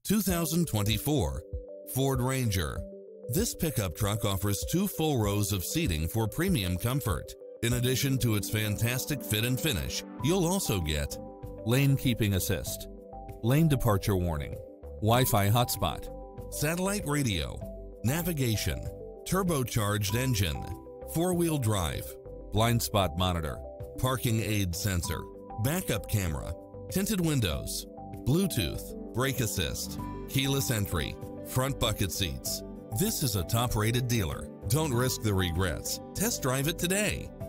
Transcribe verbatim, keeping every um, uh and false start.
two thousand twenty-four Ford Ranger. This pickup truck offers two full rows of seating for premium comfort. In addition to its fantastic fit and finish, you'll also get lane keeping assist, lane departure warning, Wi-Fi hotspot, satellite radio, navigation, turbocharged engine, four-wheel drive, blind spot monitor, parking aid sensor, backup camera, tinted windows, Bluetooth, brake assist, keyless entry, front bucket seats. This is a top-rated dealer. Don't risk the regrets. Test drive it today.